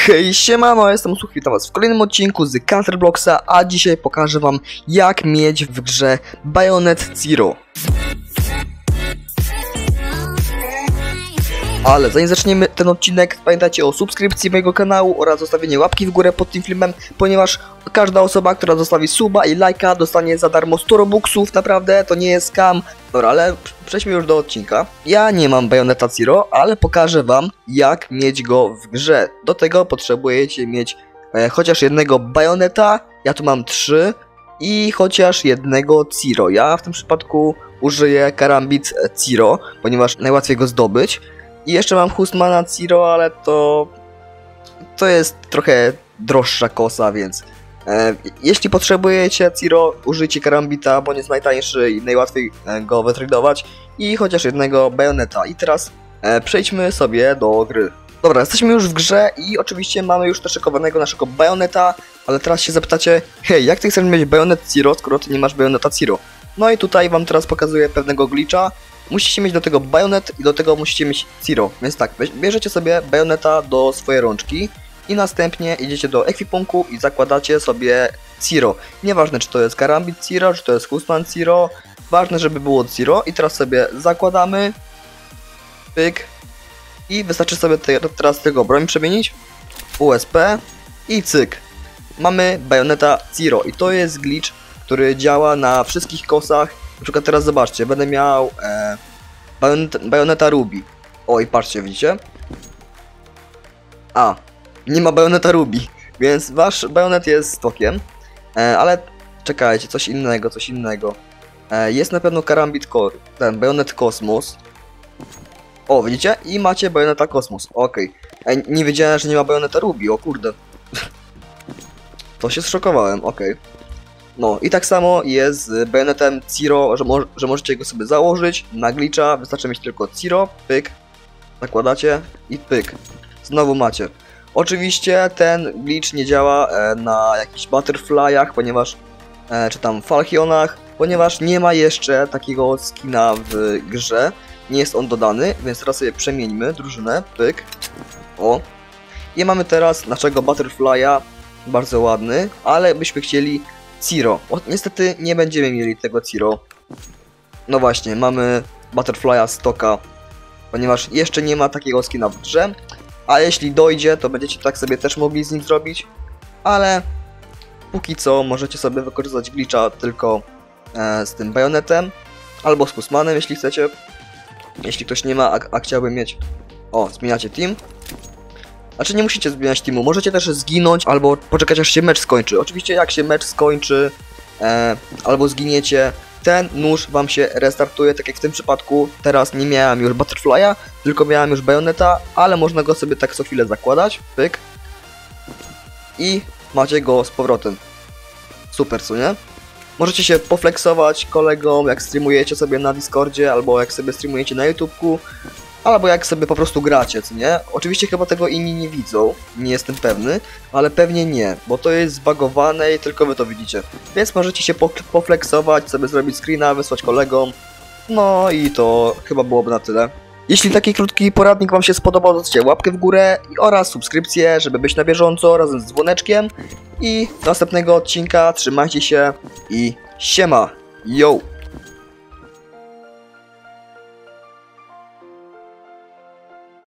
Hej, siemano, jestem Usłuch, witam was w kolejnym odcinku z Counter Blocksa, a dzisiaj pokażę wam, jak mieć w grze Bayonet Zero. Ale zanim zaczniemy ten odcinek, pamiętajcie o subskrypcji mojego kanału oraz zostawieniu łapki w górę pod tym filmem, ponieważ każda osoba, która zostawi suba i lajka, dostanie za darmo 100 robuxów, naprawdę, to nie jest scam. Dobra, ale przejdźmy już do odcinka. Ja nie mam Bayoneta Zero, ale pokażę wam, jak mieć go w grze. Do tego potrzebujecie mieć chociaż jednego Bayoneta, ja tu mam 3, i chociaż jednego Zero. Ja w tym przypadku użyję Karambit Zero, ponieważ najłatwiej go zdobyć. I jeszcze mam Husmana Zero, ale to jest trochę droższa kosa, więc jeśli potrzebujecie Zero, użyjcie Karambita, bo on jest najtańszy i najłatwiej go wytradować. I chociaż jednego Bayoneta. I teraz przejdźmy sobie do gry. Dobra, jesteśmy już w grze i oczywiście mamy już też szykowanego naszego Bayoneta, ale teraz się zapytacie, hej, jak ty chcesz mieć Bayonet Zero, skoro ty nie masz Bayoneta Zero? No i tutaj wam teraz pokazuję pewnego glitcha. Musicie mieć do tego Bayonet i do tego musicie mieć Zero. Więc tak, bierzecie sobie Bayoneta do swojej rączki i następnie idziecie do ekwipunku i zakładacie sobie Zero. Nieważne, czy to jest Karambit Zero, czy to jest Husman Zero, ważne, żeby było Zero. I teraz sobie zakładamy, pyk, i wystarczy sobie teraz tego broń przemienić, USP i cyk. Mamy Bayoneta Zero i to jest glitch, który działa na wszystkich kosach. Na przykład teraz zobaczcie, będę miał Bayoneta Ruby. O, i patrzcie, widzicie? A, nie ma Bayoneta Ruby, więc wasz Bayonet jest stokiem. Ale czekajcie, coś innego. Jest na pewno Karambit Core, ten Bayonet Kosmos. O, widzicie? I macie Bayoneta Kosmos, okej. Nie wiedziałem, że nie ma Bayoneta Ruby, o kurde. To się zszokowałem, okej. No i tak samo jest z Bayonetem Zero, że możecie go sobie założyć na glitcha, wystarczy mieć tylko Zero, pyk, zakładacie i pyk, znowu macie. Oczywiście ten glitch nie działa na jakichś Butterflyach, ponieważ, czy tam Falchionach, ponieważ nie ma jeszcze takiego skina w grze, nie jest on dodany, więc teraz sobie przemieńmy drużynę, pyk, o. I mamy teraz naszego Butterfly'a, bardzo ładny, ale byśmy chcieli Zero. Niestety nie będziemy mieli tego Zero. No właśnie, mamy Butterfly'a Stocka, ponieważ jeszcze nie ma takiego skina w grze. A jeśli dojdzie, to będziecie tak sobie też mogli z nim zrobić. Ale póki co możecie sobie wykorzystać glitcha tylko z tym Bayonetem. Albo z Husmanem, jeśli chcecie. Jeśli ktoś nie ma, a chciałby mieć... O, zmieniacie team. Znaczy nie musicie zmieniać teamu, możecie też zginąć albo poczekać aż się mecz skończy. Oczywiście jak się mecz skończy albo zginiecie, ten nóż wam się restartuje, tak jak w tym przypadku. Teraz nie miałem już Butterfly'a, tylko miałem już Bayoneta, ale można go sobie tak co chwilę zakładać, pyk. I macie go z powrotem. Super, co nie? Możecie się poflexować kolegom, jak streamujecie sobie na Discordzie, albo jak sobie streamujecie na YouTubeku. Albo jak sobie po prostu gracie, co nie? Oczywiście chyba tego inni nie widzą, nie jestem pewny, ale pewnie nie, bo to jest zbagowane i tylko wy to widzicie. Więc możecie się poflexować, sobie zrobić screena, wysłać kolegom. No i to chyba byłoby na tyle. Jeśli taki krótki poradnik wam się spodobał, dajcie łapkę w górę oraz subskrypcję, żeby być na bieżąco razem z dzwoneczkiem. I do następnego odcinka, trzymajcie się i siema, yo!